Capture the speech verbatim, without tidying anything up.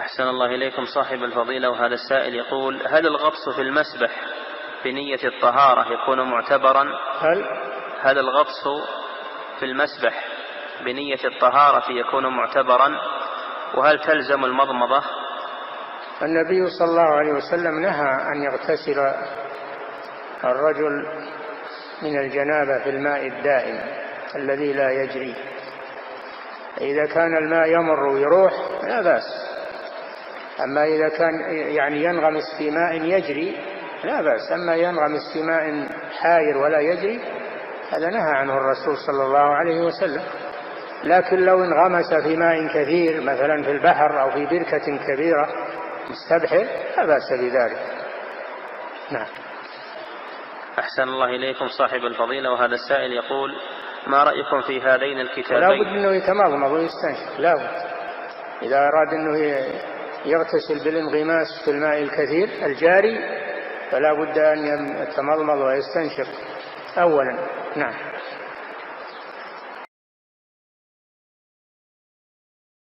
أحسن الله إليكم صاحب الفضيلة، وهذا السائل يقول: هل الغطس في المسبح بنية الطهارة يكون معتبرا؟ هل هل الغطس في المسبح بنية الطهارة يكون معتبرا؟ وهل تلزم المضمضة؟ النبي صلى الله عليه وسلم نهى أن يغتسل الرجل من الجنابة في الماء الدائم الذي لا يجري. إذا كان الماء يمر ويروح لا بأس، أما إذا كان يعني ينغمس في ماء يجري لا بأس، أما ينغمس في ماء حاير ولا يجري هذا نهى عنه الرسول صلى الله عليه وسلم. لكن لو انغمس في ماء كثير مثلا في البحر أو في بركة كبيرة مستبحر لا بأس بذلك. نعم. أحسن الله إليكم صاحب الفضيلة، وهذا السائل يقول: ما رأيكم في هذين الكتابين؟ لا بد أنه يتمضمض ويستنشق، لا بد. إذا أراد أنه يغتسل بالانغماس في الماء الكثير الجاري فلا بد أن يتمضمض ويستنشق أولا. نعم.